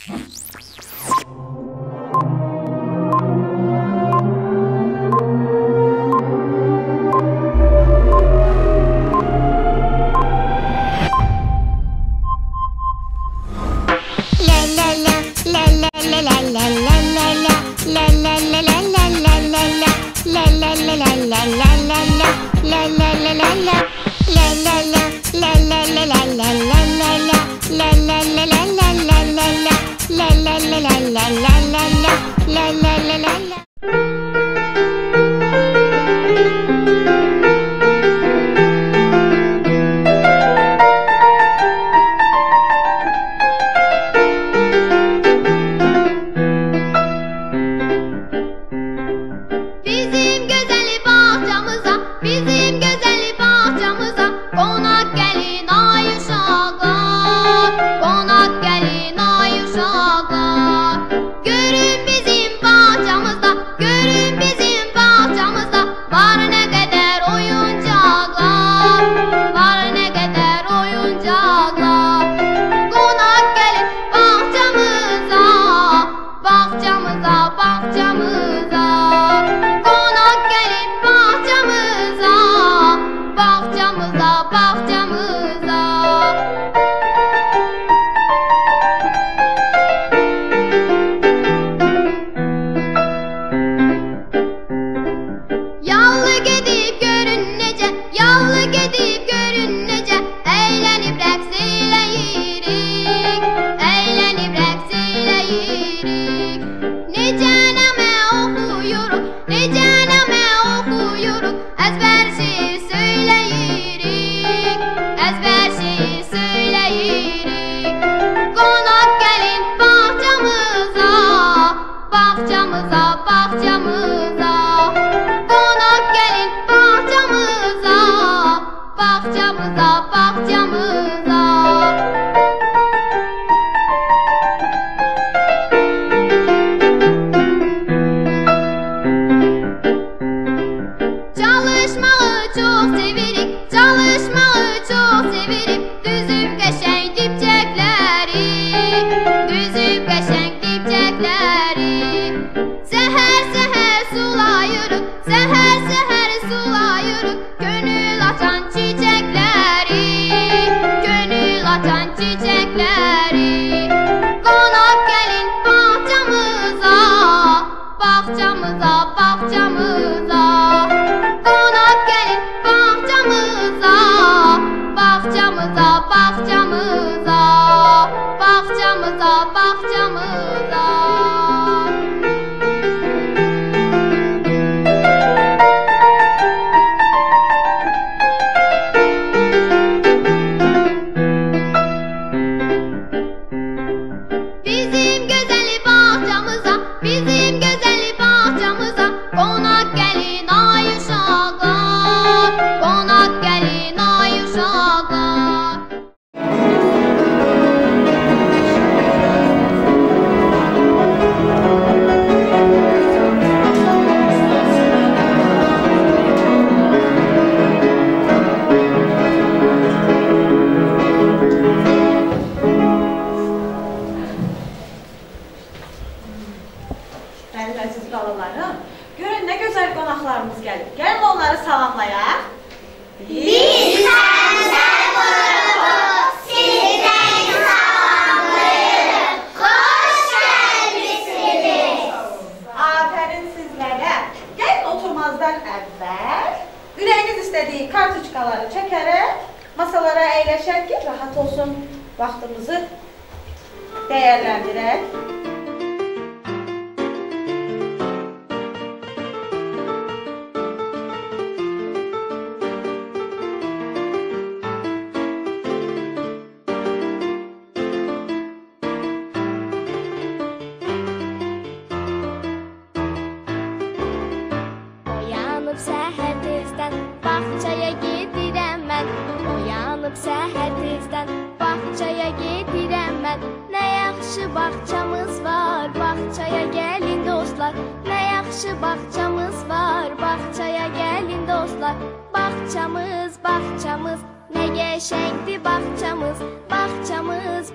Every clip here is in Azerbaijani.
Bağçamız, bağçamız, ne geçenkdi bağçamız, bağçamız,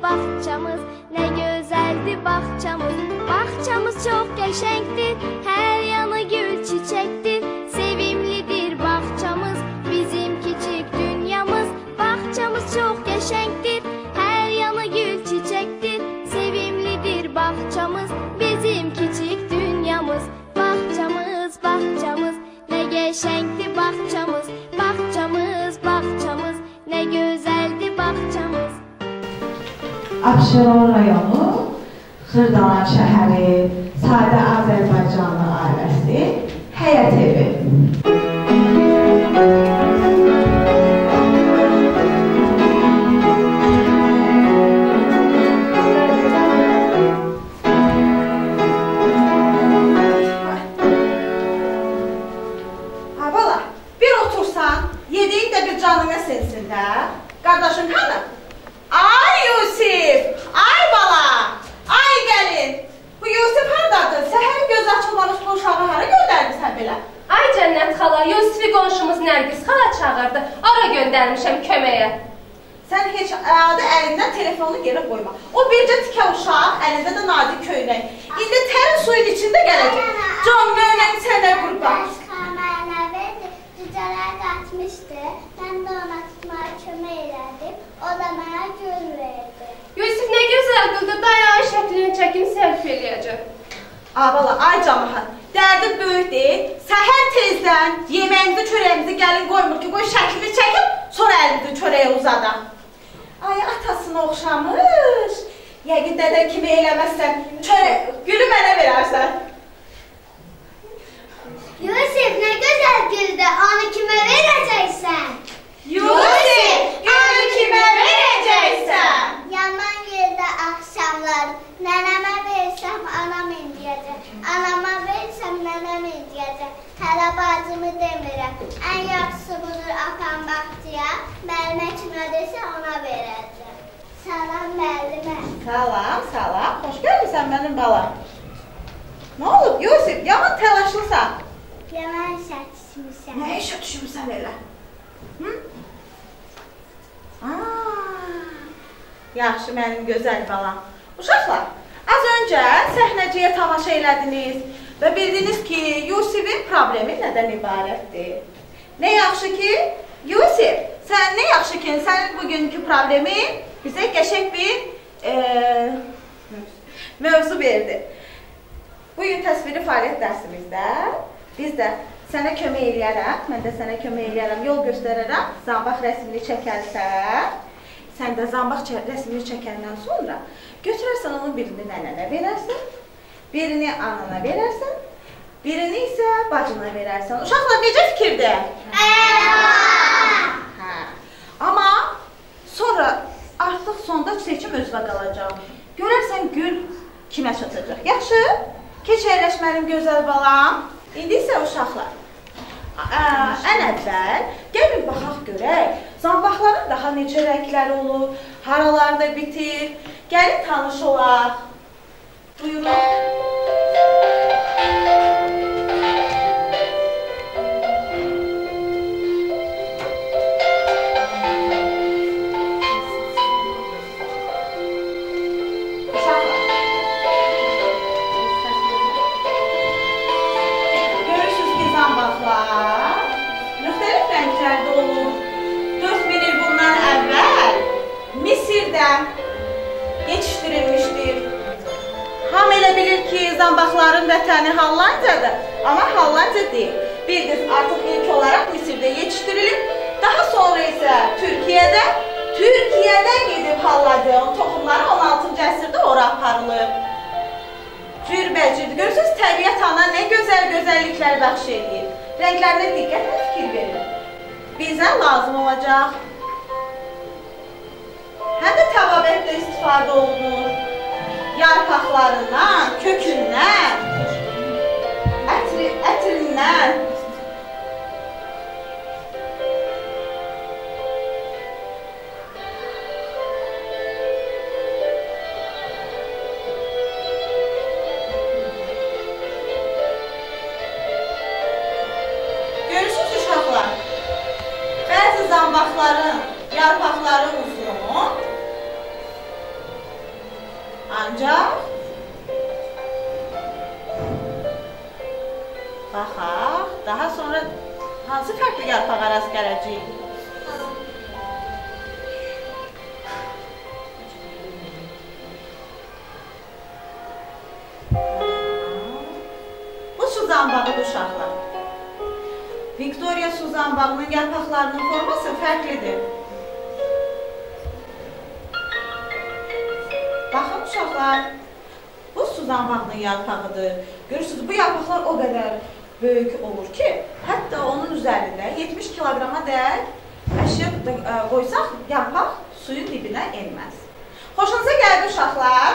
bahçamız, ne güzeldi bahçamız. Bahçamız çok yaşanktir, her yanı gül çiçektir. Sevimlidir bahçamız, bizim küçük dünyamız. Bahçamız çok yaşanktir, her yanı gül çiçektir. Sevimlidir bahçamız, bizim küçük dünyamız. Bahçamız, bahçamız, ne geçenkti bahçamız. Bahçamız, bahçamız, ne güzeldi bahçamız. Abşeron rayonu, Xırdalan şəhəri, sadə Azərbaycanlı ailəsi, həyət evi. Bala, bir otursan, yediğin de bir canına sinsin de. Kardeşin hanım? Ay Yusif! Ay bala! Ay gelin! Bu Yusif hardadır? Səhərin göz açılmamış bu uşağı hara göndərmirsən belə? Ay Cənnət xala, Yusifi qonşumuz Nərgiz xala çağırdı. Ora göndərmişəm köməyə. Sən heç adı əlindən telefonu yerə qoyma. O bircə tikə uşaq, əlində də nazik köynək. İndi tərin suyun içində gələcək. Can mənəm sənə qurban. Cücələr qaçmışdı, mən də ona tutmağa kömək elədim, o da mənə gül verdi. Yusif nə gözəl qıldı, dayağı şəklini çəkim sərf eləyəcək. Bala, ay camahat, dərdi böyükdir. Səhər tezdən yeməyimizi, çörəyimizi gəlin qoymur ki, qoy şəklini çəkib, sonra əlimizi çörəyə uzadaq. Ay, atasına oxşamış. Yəqin dədə kimi eləməzsən, gülü mənə verərsən. Yusif, nə gözəl güldü, onu kimə verəcəksən? Yusif, gülü kimə verəcəksən? Yaman yerdə axşamlar, nənəmə versəm, anam indiyəcək. Anama versəm, nənəm indiyəcək. Hələ bacımı demirəm, ən yaxşısı budur atam baxçıya, müəllimə kimə desə ona verəcəm. Salam müəllimə. Salam, salam, xoş gəlmirsən mənim balam. Nə olub, Yusif, yaman təlaşlısan? Yaman işə düşmüşəm. Nə işə düşmüsən elə? Yaxşı, mənim gözəl balam. Uşaqlar, az öncə səhnəciyə tamaşa elədiniz və bildiniz ki, Yusifin problemi nədən ibarətdir? Nə yaxşı ki, Yusif, sən nə yaxşı ki, sənin bugünkü problemin bizə qəşəng bir mövzu verdi. Bugün təsviri fəaliyyət dərsimizdə biz də sənə kömək eləyərəm, mən də sənə kömək eləyərəm, yol göstərərəm, zambaq rəsmini çəkərsən, sən də zambaq rəsmini çəkəndən sonra götürərsən onun birini nənənə verərsən, birini anana verərsən, birini isə bacına verərsən. Uşaqlar, necə fikirdir? Amma sonra artıq sonda seçim özünə qalacaq. Görərsən gül kimə çatacaq. Yaxşı? Keç əyləş mənim gözəl balam. İndi isə uşaqlar, ən əvvəl gəlin baxaq görək, zambaqların daha necə rəngləri olur, haralarda bitir, gəlin tanış olaq. Buyurun. Müxtəlif rənglərdə olur. 4000 il bundan əvvəl Misirdə yetişdirilmişdir. Hamı elə bilir ki, zambaqların vətəni Hollandiyadır, amma Hollandiya deyil. Bildiniz, artıq ilk olaraq Misirdə yetişdirilib, daha sonra isə Türkiyədən gedib Hollandiyanın toxumları 16-cı əsrdə ora aparılıb. Cürbəcürdir. Görürsünüz, təbiət ana nə gözəl gözəlliklər bəxş edir. Rənglərinə diqqətlə fikir verin. Bizə lazım olacaq. Həm də təbabətlə istifadə olunur. Yarpaqlarından, kökündən, ətrindən. Zambaqların, yarpaqların uzun, Ancaq baxaq, daha sonra hansı fərqli yarpağa rast gələcəyik? Bu su zambağıdır uşaqlar. Viktoriya su zambağının yarpaqlarının forması fərqlidir. Baxın uşaqlar, bu su zambağının yarpağıdır. Görürsünüz, bu yarpaqlar o qədər böyük olur ki, hətta onun üzərində 70 kilograma dəyər əşya qoysaq, yarpaq suyun dibinə enməz. Xoşunuza gəldi uşaqlar?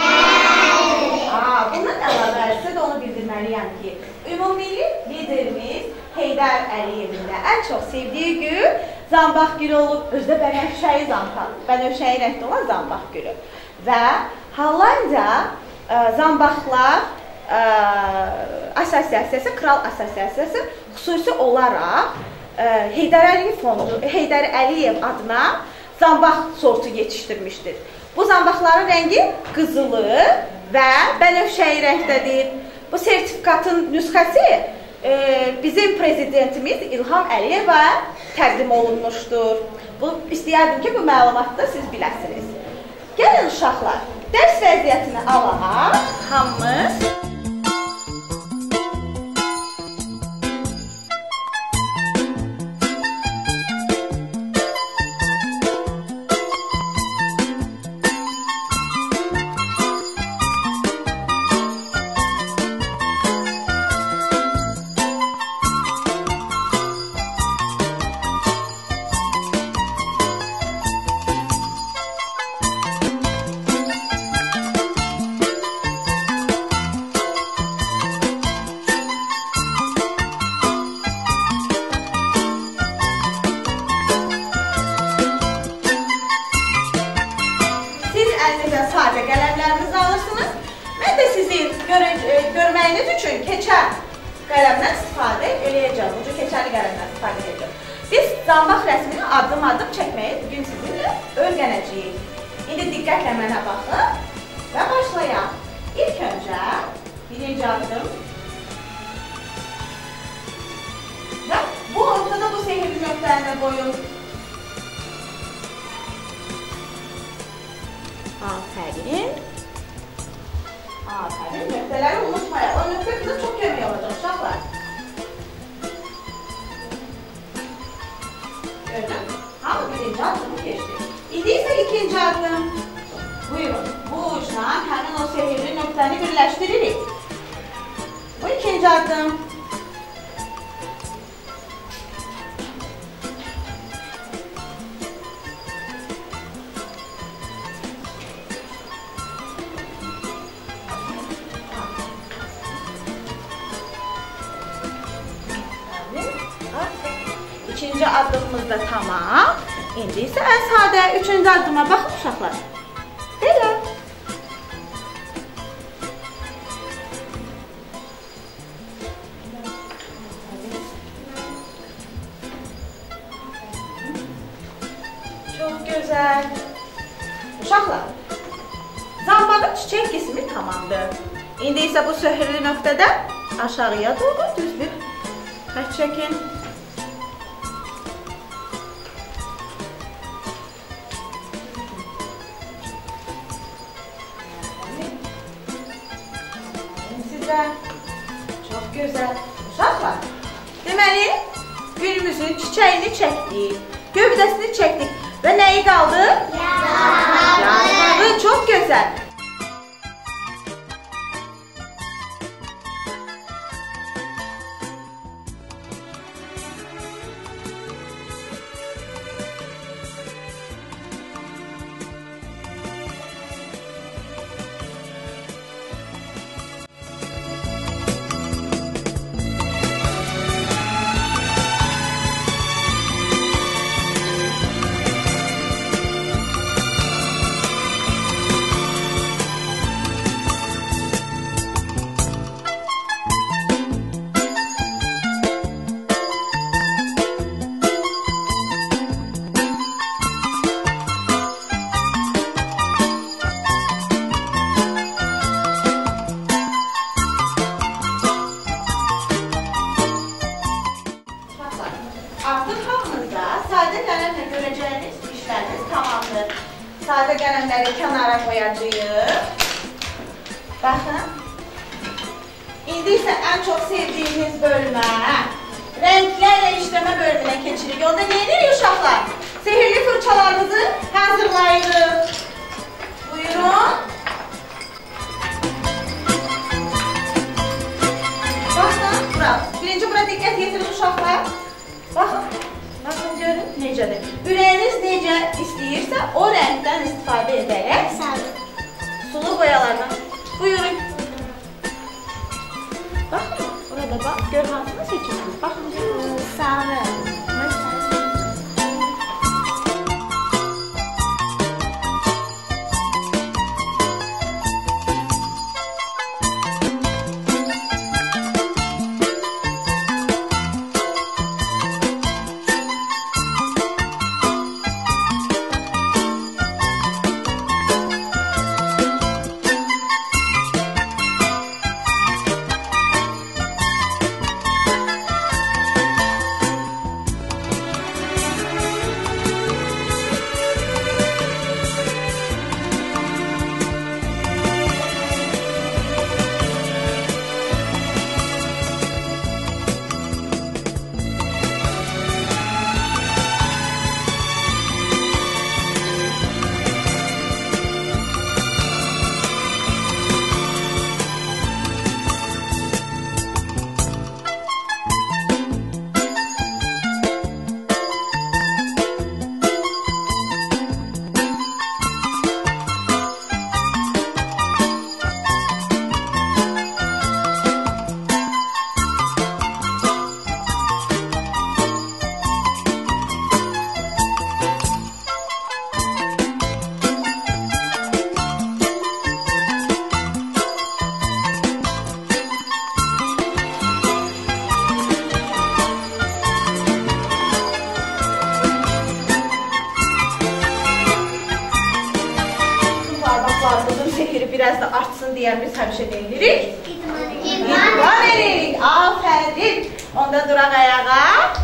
Bundan əlavə sizə də onu bildirməliyəm ki, ümumilli liderimiz Heydər Əliyevin də ən çox sevdiyi gül zambaq gülü olub, özdə bənövşəyi rəngdə olan zambaq gülü. Və Hollandiya Zambaqlar Asosiyasiyası, Kral Asosiyasiyası xüsusi olaraq Heydər Əliyev adına zambaq sortu yetişdirmişdir. Bu zambaqların rəngi qızılı və bənövşəyi rəngdədir. Bu sertifikatın nüsxəsi bizim prezidentimiz İlham Əliyevə təqdim olunmuşdur. İstəyərdim ki, bu məlumatı da siz biləsiniz. Gəlin uşaqlar, dərs vəziyyətini alaq, hamımız. Görməyiniz üçün keçər qələmdən istifadə eləyəcəm. Ucu keçərli qələmdən istifadə edəcəm. Biz zambaq rəsmini addım-addım çəkməyi bugün sizinlə öyrənəcəyik. İndi diqqətlə mənə baxın və başlayaq. İlk öncə birinci addım və bu ortada bu sehirli nöqtələrini qoyun. Afərin. Afərin, nöqtələri unutmayaq. O nöqtə bizə çox kömək olacaq, uşaqlar. Gördün? Hamı birinci addımı keçdi. İndi isə ikinci addım. Buyurun, bu ucla həmin o sehirli nöqtəni birləşdiririk. Bu ikinci addım. İkinci addımımız da tamam. İndi isə ən sadə üçüncü addıma baxın uşaqlar. Belə. Çox gözəl. Uşaqlar, zambağın çiçək qismi tamamdır. İndi isə bu sehirli nöqtədən aşağıya doğru düz bir xətt çəkin. Çox gözəl. Uşaqlar, deməli, gülümüzün çiçəyini çəkdik, gövdəsini çəkdik və nəyi qaldı? Yarpağı. Çox gözəl. qələmləri kənara qoyacağıq. Baxın. İndi isə ən çox sevdiyiniz bölmə, rənglərlə işləmə bölümünə keçirik. Onda nə edirik uşaqlar? Sehirli fırçalarımızı hazırlayırıq. Buyurun. Baxın, bura. Birinci bura diqqət yetirin uşaqlar. Baxın. Baxın, görün necədir. Ürəyiniz necə istəyirsə, o rəngdən istifadə edərək sulu boyalardan. Buyurun. Baxın, burada bax. Gör hansını seçirsiniz. Baxın. Sarı. Biraz da artsın diye biz həmişə nə edirik? İdman edirik. Afərin. Onda duraq ayağa.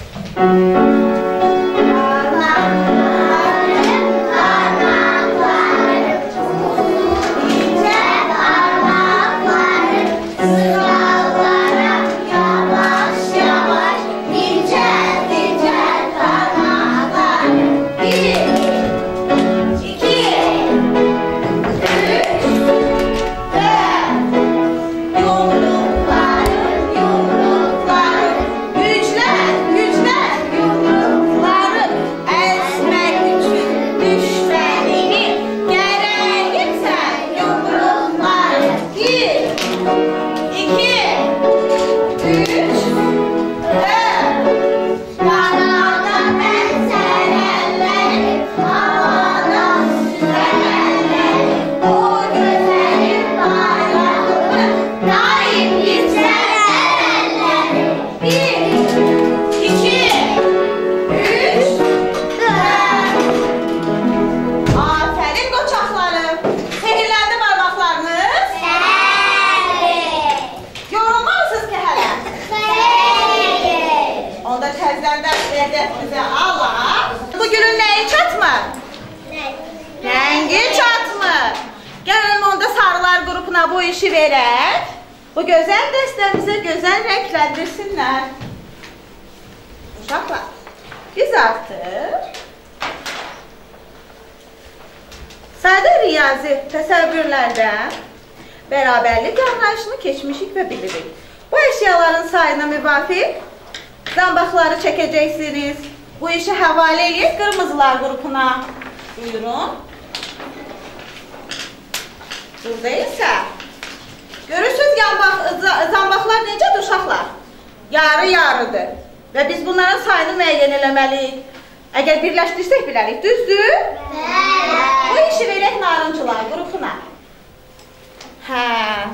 Bugünün nəyi çatmır? Rəngi çatmır. Gəlin onda sarılar qrupuna bu işi verək. Bu gözəl dəstəmizə gözəl rəngləndirsinlər. Uşaqlar, biz artıq sadə riyazi təsəvvürlərdən bərabərlik anlayışını keçmişik və bilirik. Bu əşyaların sayına müvafiq zambaqları çəkəcəksiniz. Bu işi həvalə edək qırmızılar qrupuna. Buyurun. Burada isə görürsünüz zambaqlar necədir uşaqlar? Yarı-yarıdır. Və biz bunların sayını müəyyən eləməliyik. Əgər birləşdirsək bilərik, düzdür? Bəli. Bu işi verək narıncılar qrupuna. Hə.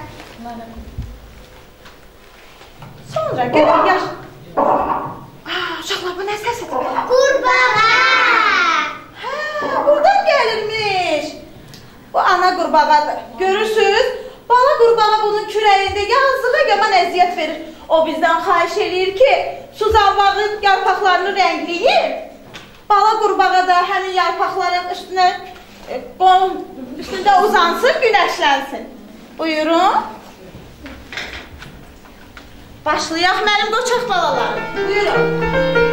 Sonra gəlin, yaş. Uşaqlar, bu nə səsidir? Qurbağa. Hə, buradan gəlirmiş. Bu ana qurbağadır. Görürsünüz, bala qurbağa bunun kürəyində yazığa yaman əziyyət verir. O bizdən xahiş eləyir ki, su zambağın yarpaqlarını rəngləyir. Bala qurbağa da həmin yarpaqların üstünə Üstündə uzansın, güləşlənsin. Buyurun. Başlayaq mənim qoçaq balalarım. Buyurun.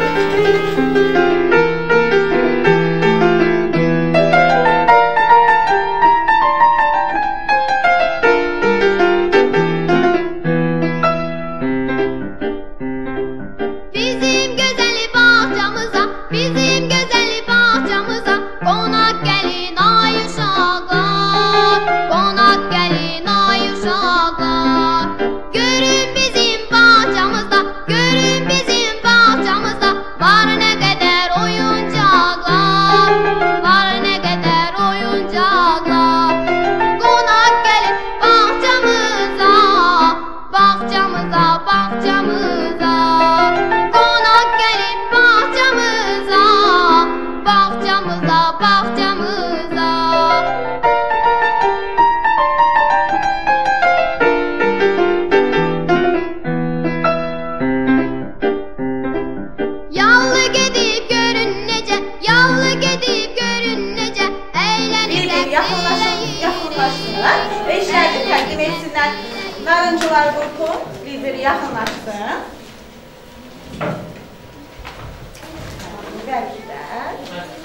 Və işlərini təqdim etsinlər. Narıncılar qrupu lideri yaxınlaşsın. Bəlkələr.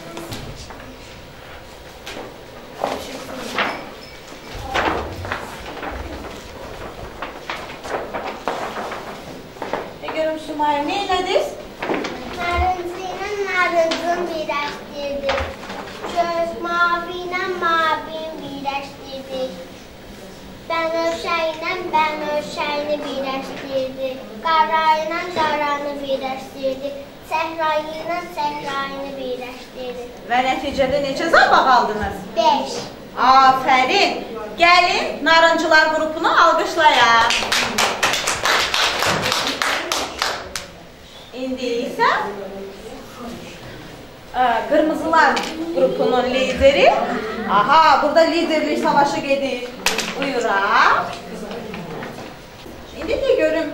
Görüm Sümaya, nə elədiniz? Narıncı ilə narıncın birləşdirdik. Göz mavi ilə mavini birləşdirdik. Bənövşə ilə bənövşəni birləşdirdik. Qara ilə qaranı birləşdirdik. Səhrayı ilə səhrayını birləşdirdik. Və nəticədə neçə zabaq aldınız? 5. Afərin. Gəlin, narıncılar qrupunu alqışlayaq. İndi isə qırmızılar qrupunun lideri. Aha, burada liderlik savaşı gedir. Buyuraq. İndi də görüm.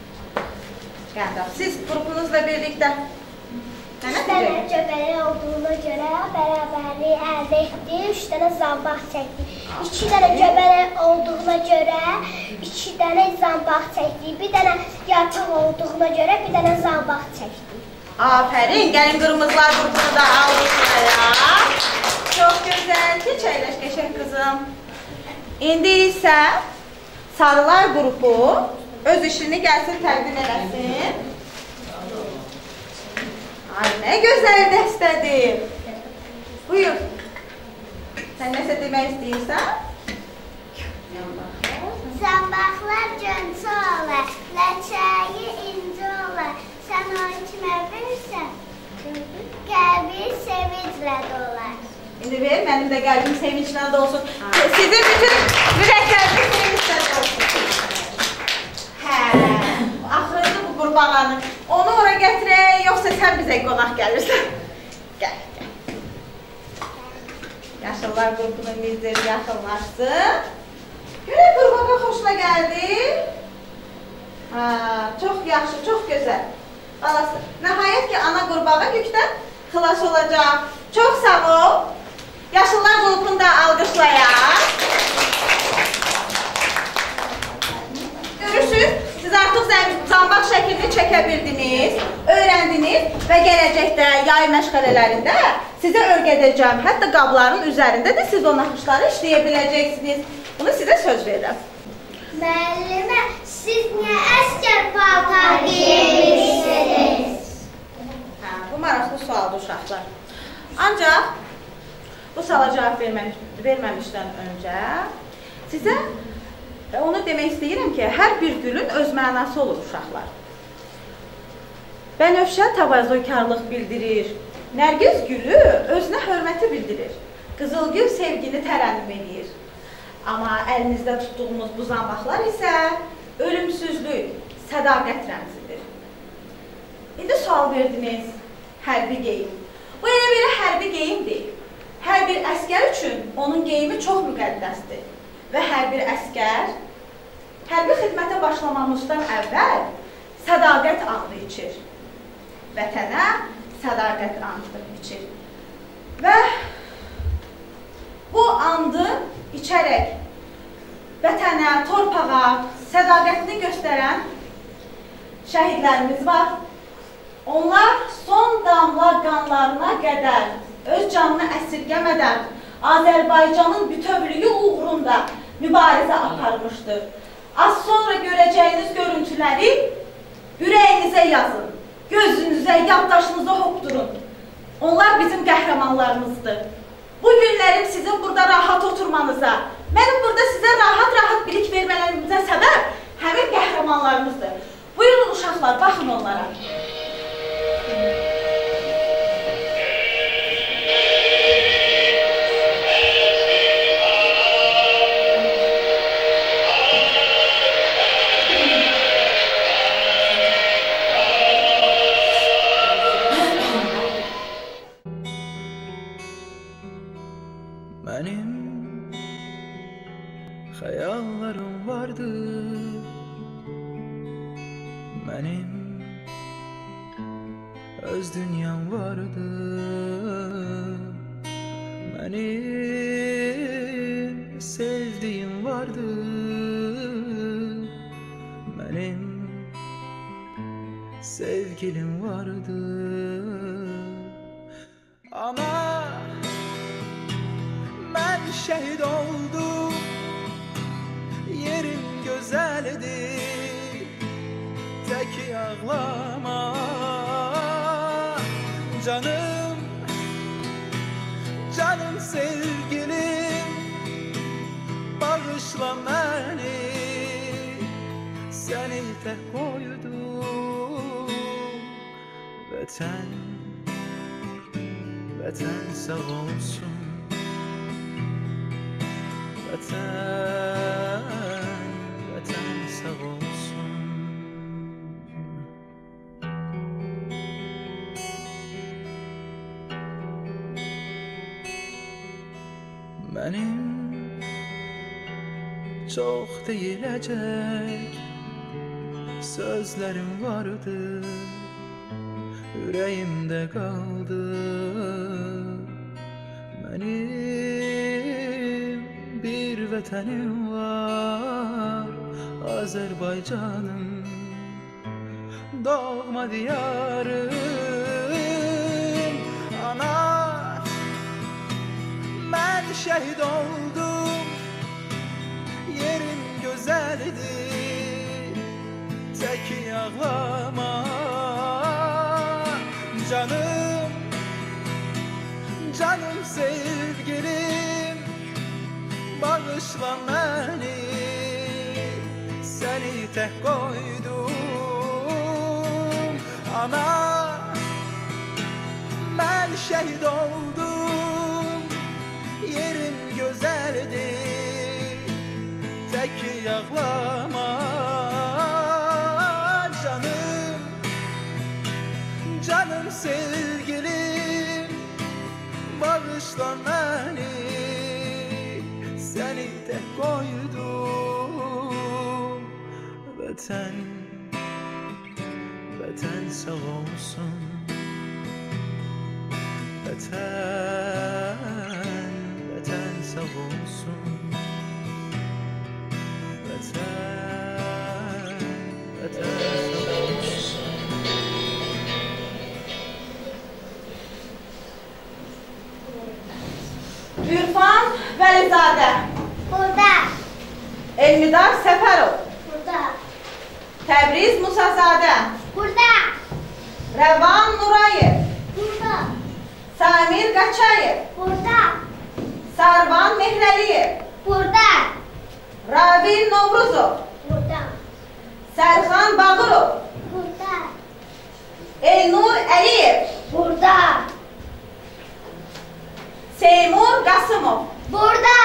Siz qrupunuzla birlikdə Üç dənə göbələk olduğuna görə bərabərliyi əldə etdik. 3 dənə zambaq çəkdik. 2 dənə göbələk olduğuna görə 2 dənə zambaq çəkdik. Bir dənə yarpaq olduğuna görə bir dənə zambaq çəkdik. Afərin, gəlin qırmızılar qrupunu da alqışlayaq. Çox gözəl, keç əyləş qəşəng qızım. İndi isə sarılar qrupu öz işini gəlsin təqdim eləsin. Ay, nə gözəl dəstədir. Buyur. Sən nəsə demək istəyirsən? Zambaqlar cöncə olar, ləçəyi incə olar. Sən onu kimə verirsən, qəlbi sevinclə dolar. İndi ver, mənim də qəlbim sevinclə dolsun. Sizin bütün ürəkləriniz sevinclə dolsun. Hə, axırıncı bu qurbağanı. Onu ora gətirək, yoxsa sən bizə qonaq gəlirsən? Gəl, gəl. Yaşıllar qrupunun lideri yaxınlaşsın. Görək qurbağa xoşuna gəldi. Çox yaxşı, çox gözəl. Balası, nəhayət ki, ana qurbağa yükdən xilas olacaq. Çox sağ ol. Yaşıllar qrupunu da alqışlayaq. Görürsünüz, siz artıq zambaq şəklini çəkə bildiniz, öyrəndiniz və gələcəkdə yay məşğələlərində sizə öyrədəcəm. Hətta qabların üzərində də siz o naxışları işləyə biləcəksiniz. Bunu sizə söz verirəm. Müəllimə, siz niyə əskər paltar geymişsiniz? Bu maraqlı sualdır uşaqlar. Ancaq bu suala cavab verməmişdən öncə sizə onu demək istəyirəm ki, hər bir gülün öz mənası olur uşaqlar. Bənövşə təvazökarlıq bildirir. Nərgiz gülü özünə hörməti bildirir. Qızılgül sevgini tərənnüm edir. Amma əlinizdə tutduğumuz bu zambaqlar isə ölümsüzlük, sədaqət rəmzidir. İndi sual verdiniz, hərbi geyim. Bu elə belə hərbi geyim deyil. Hər bir əskər üçün onun geyimi çox müqəddəsdir. Və hər bir əskər hərbi xidmətə başlamamızdan əvvəl sədaqət andı içir. Vətənə sədaqət andı içir. Və içərək vətənə, torpağa sədaqətini göstərən şəhidlərimiz var. Onlar son damla qanlarına qədər öz canını əsirgəmədən Azərbaycanın bütövlüyü uğrunda mübarizə aparmışdır. Az sonra görəcəyiniz görüntüləri ürəyinizə yazın, gözünüzə, yaddaşınıza hopdurun. Onlar bizim qəhrəmanlarımızdır. Bu günlərim sizin burada rahat oturmanıza, mənim burada sizə rahat-rahat bilik vermələrimizə səbəb həmin qəhrəmanlarımızdır. Buyurun uşaqlar, baxın onlara. Benim hayallerim vardı, benim öz dünyam vardı, benim sevdiğim vardı, benim sevgilim vardı. Ama ben şehit oldum, yerim güzeldi, tek ağlama canım, canım sevgilim, bağışla beni, seni tek koydum. Vatan, vatan sağ olsun. Vatan, vatan sağ olsun. Benim çok deyilecek sözlerim vardı, yüreğimde kaldı. Benim bir vətənim var, Azərbaycanım, doğma diyarım. Ana, mən şəhid oldum, yerim gözəldi, tək ağlama canım, canım sevgilim, bağışla beni, seni tek koydum. Ana, ben şehit oldum, yerim güzeldi, tek ağlama canım, canım sevgilim, bağışla beni, seni tek koydum. Vatan, vatan sağ olsun. Vatan, vatan sağ olsun. Vatan, vatan sağ olsun. Ürfan Vəlizadə. Burada. Elmidar Səfərov. Burada. Təbriz Musazadə. Burada. Rəvan Nurayev. Burada. Samir Qaçayev. Burada. Sarvan Mehrəliyev. Burada. Ravil Novruzov. Burada. Sərxan Bağırov. Burada. Elnur Əliyev. Burada. Seymur Qasımov. Burada.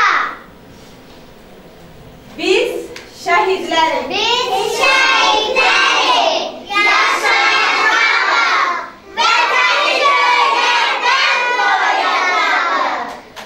Biz şəhidlərik. Biz şəhidlərik. Yaşayacağıq. Vətəni köylərdən qoruyacağıq.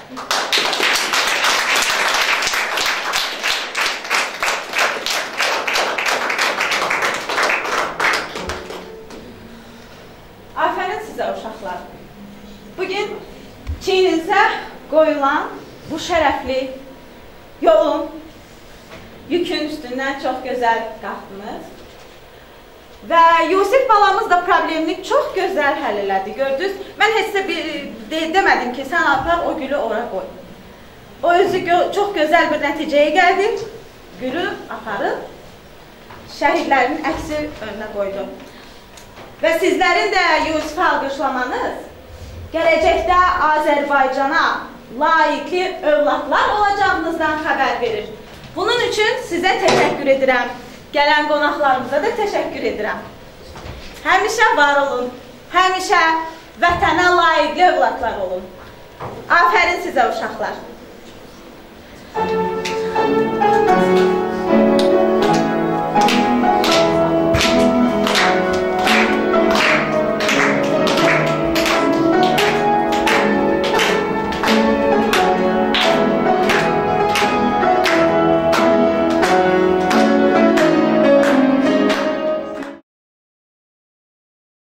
Afərin sizə uşaqlar. Bugün çiyninizə qoyulan bu şərəfli yolun, yükün üstündən çox gözəl qalxdınız. Və Yusif balamız da problemini çox gözəl həll elədi. Gördünüz, mən heç də demədim ki, sən apar o gülü ora qoy. O özü çox gözəl bir nəticəyə gəldi. Gülü aparıb şəhidlərin əksi önünə qoydu. Və sizlərin də Yusifi alqışlamanız gələcəkdə Azərbaycana layiqli övladlar olacağınızdan xəbər verir. Bunun üçün sizə təşəkkür edirəm. Gələn qonaqlarımıza da təşəkkür edirəm. Həmişə var olun, həmişə vətənə layiqli övladlar olun. Afərin sizə uşaqlar.